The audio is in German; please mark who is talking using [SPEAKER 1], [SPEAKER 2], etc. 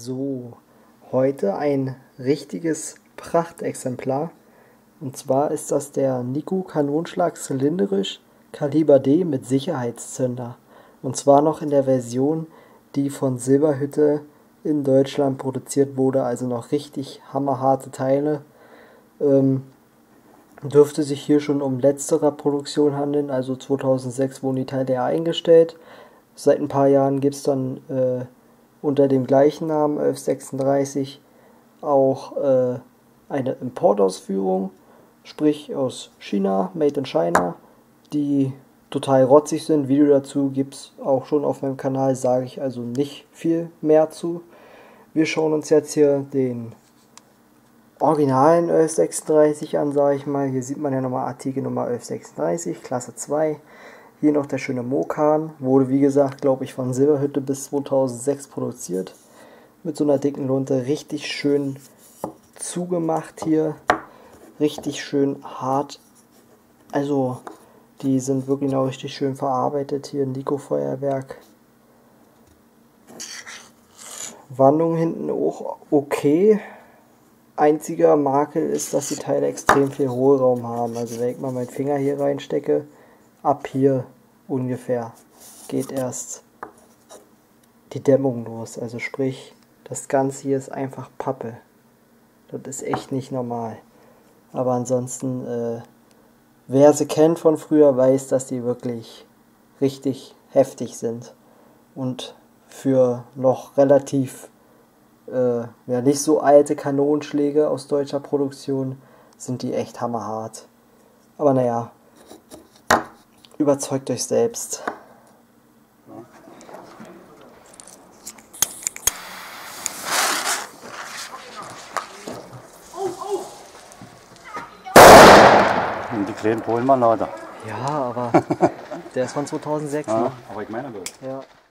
[SPEAKER 1] So, heute ein richtiges Prachtexemplar. Und zwar ist das der Nikko Kanonschlag zylindrisch Kaliber D mit Sicherheitszünder. Und zwar noch in der Version, die von Silberhütte in Deutschland produziert wurde, also noch richtig hammerharte Teile. Dürfte sich hier schon um letzterer Produktion handeln, also 2006 wurden die Teile ja eingestellt. Seit ein paar Jahren gibt es dann unter dem gleichen Namen 1136 auch eine Importausführung, sprich aus China, Made in China, die total rotzig sind. Video dazu gibt es auch schon auf meinem Kanal, sage ich also nicht viel mehr zu. Wir schauen uns jetzt hier den originalen 1136 an, sage ich mal. Hier sieht man ja nochmal Artikel Nummer 1136, Klasse 2. Hier noch der schöne Mokan, wurde wie gesagt, glaube ich, von Silberhütte bis 2006 produziert. Mit so einer dicken Lunte, richtig schön zugemacht hier, richtig schön hart. Also, die sind wirklich noch richtig schön verarbeitet hier, Nikko Feuerwerk. Wandung hinten auch okay. Einziger Makel ist, dass die Teile extrem viel Hohlraum haben. Also wenn ich mal meinen Finger hier reinstecke, ab hier ungefähr geht erst die Dämmung los. Also sprich, das Ganze hier ist einfach Pappe. Das ist echt nicht normal. Aber ansonsten, wer sie kennt von früher, weiß, dass die wirklich richtig heftig sind. Und für noch relativ ja, nicht so alte Kanonschläge aus deutscher Produktion sind die echt hammerhart. Aber naja, überzeugt euch selbst.
[SPEAKER 2] Und die kleinen Polen waren lauter.
[SPEAKER 1] Ja, aber der ist von 2006.
[SPEAKER 2] Ja,
[SPEAKER 1] Ne?
[SPEAKER 2] aber ich meine das.
[SPEAKER 1] Ja.